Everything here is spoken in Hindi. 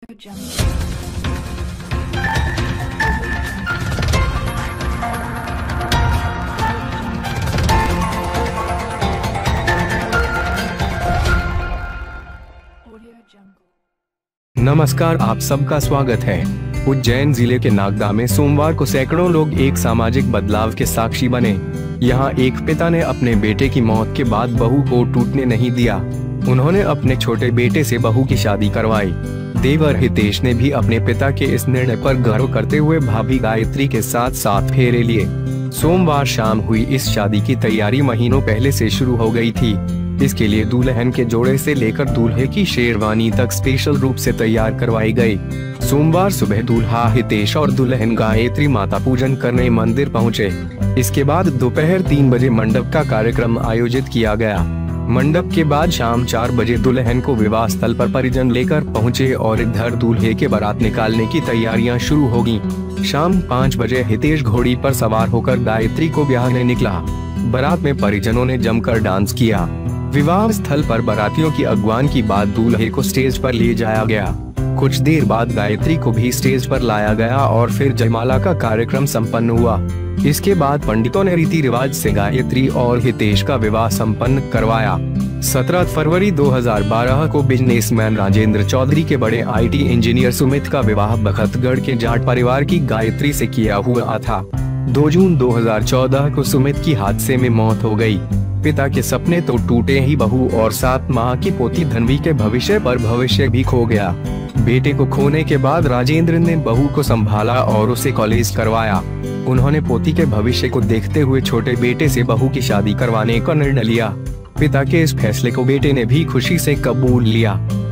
नमस्कार, आप सबका स्वागत है। उज्जैन जिले के नागदा में सोमवार को सैकड़ों लोग एक सामाजिक बदलाव के साक्षी बने। यहाँ एक पिता ने अपने बेटे की मौत के बाद बहू को टूटने नहीं दिया। उन्होंने अपने छोटे बेटे से बहू की शादी करवाई। देवर हितेश ने भी अपने पिता के इस निर्णय पर गर्व करते हुए भाभी गायत्री के साथ 7 फेरे लिए। सोमवार शाम हुई इस शादी की तैयारी महीनों पहले से शुरू हो गई थी। इसके लिए दुल्हन के जोड़े से लेकर दूल्हे की शेरवानी तक स्पेशल रूप से तैयार करवाई गई। सोमवार सुबह दूल्हा हितेश और दुल्हन गायत्री माता पूजन करने मंदिर पहुंचे। इसके बाद दोपहर 3 बजे मंडप का कार्यक्रम आयोजित किया गया। मंडप के बाद शाम 4 बजे दुल्हन को विवाह स्थल पर परिजन लेकर पहुंचे और इधर दूल्हे के बारात निकालने की तैयारियां शुरू होगी। शाम 5 बजे हितेश घोड़ी पर सवार होकर गायत्री को ब्याहने निकला। बारात में परिजनों ने जमकर डांस किया। विवाह स्थल पर बारातियों की अगवान की बाद दूल्हे को स्टेज पर ले जाया गया। कुछ देर बाद गायत्री को भी स्टेज पर लाया गया और फिर जयमाला का कार्यक्रम संपन्न हुआ। इसके बाद पंडितों ने रीति रिवाज से गायत्री और हितेश का विवाह संपन्न करवाया। 17 फरवरी 2012 को बिजनेसमैन राजेंद्र चौधरी के बड़े IT इंजीनियर सुमित का विवाह बखतगढ़ के जाट परिवार की गायत्री से किया हुआ था। 2 जून 2014 को सुमित की हादसे में मौत हो गई। पिता के सपने तो टूटे ही, बहू और 7 माह की पोती धनवी के भविष्य पर भविष्य भी खो गया। बेटे को खोने के बाद राजेंद्र ने बहू को संभाला और उसे कॉलेज करवाया। उन्होंने पोती के भविष्य को देखते हुए छोटे बेटे से बहू की शादी करवाने का निर्णय लिया। पिता के इस फैसले को बेटे ने भी खुशी से कबूल लिया।